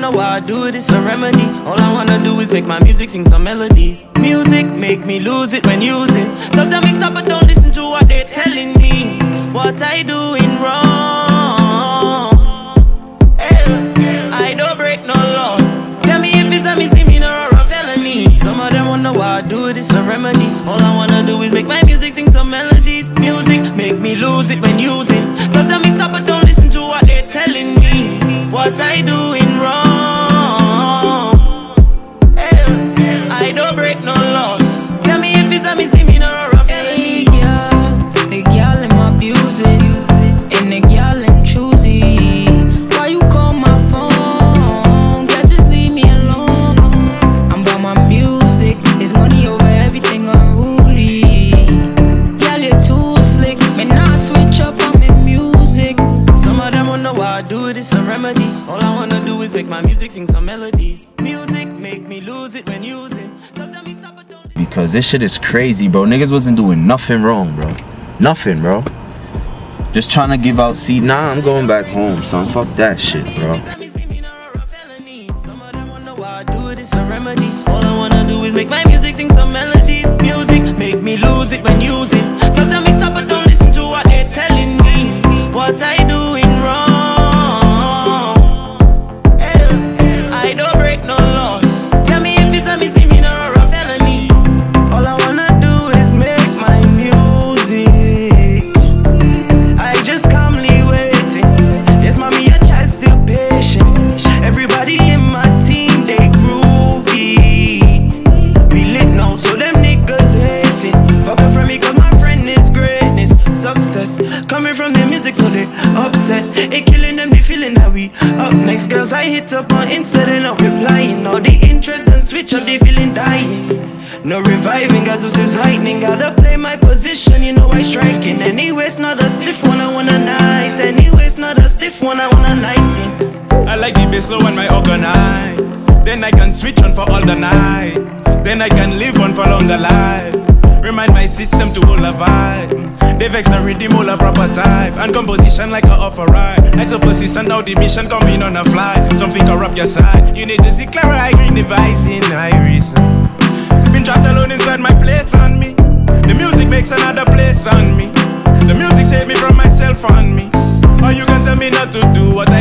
wonder why I do this, a remedy. All I wanna do is make my music sing some melodies. Music make me lose it when using. Sometimes me stop but don't listen to what they're telling me. What I doing wrong? I don't break no laws. Tell me if it's a misdemeanor or a felony. Some of them wonder why I do this, a remedy. All I wanna do is make my music sing some melodies. Music make me lose it when using. Sometimes me stop but don't listen to what they're telling me. What I doing wrong? I don't break no laws. Tell me if it's a misdemeanor or a felony. Hey girl, the gyal in my music, and the gyal in choosey. Why you call my phone? Girl, just leave me alone. I'm about my music, there's money over everything unruly. Girl, you're too slick, man, now I switch up, I'm in music. Some of them wonder why I do this, a remedy. All I wanna do is make my music sing some melodies. Music make me lose it when using. Sometimes me stop but don't. Because this shit is crazy, bro. Niggas wasn't doing nothing wrong, bro. Nothing, bro. Just trying to give out seed. Nah, I'm going back home, son. Fuck that shit, bro. Some of them wonder why I do this, a remedy. All I wanna do is make my music sing some melodies. Music make me lose it when using. Sometimes me stop but don't listen to what they're telling me. What I doing wrong? I don't break no laws. Tell me if it's a misdemeanor or a felony. All I wanna do is make my music. I just calmly waiting. Yes, mommy, your child still patient. Everybody in my team, they groovy. We lit now, so them niggas hating. Fuck her from me, cause my friend is greatness. Success coming from the music, so they upset. It killing them, they feeling that we up next. Girls I hit up on Insta, they not replying. All the interest and switch up, they feeling dying. No reviving, guys, this is lightning. Gotta play my position, you know I striking. Anyway, it's not a stiff one, I want a nice. Anyway, it's not a stiff one, I want a nice thing. I like the bass low and my organize. Then I can switch on for all the night. Then I can live on for longer life. Remind my system to hold a vibe. They vex the rhythm, all a proper type. And composition like a offer ride. I so persistent now the mission coming on a fly. Something corrupt your side. You need to see clearer, I green device in iris. Been trapped alone inside my place on me. The music makes another place on me. The music saved me from myself on me. Or you can tell me not to do what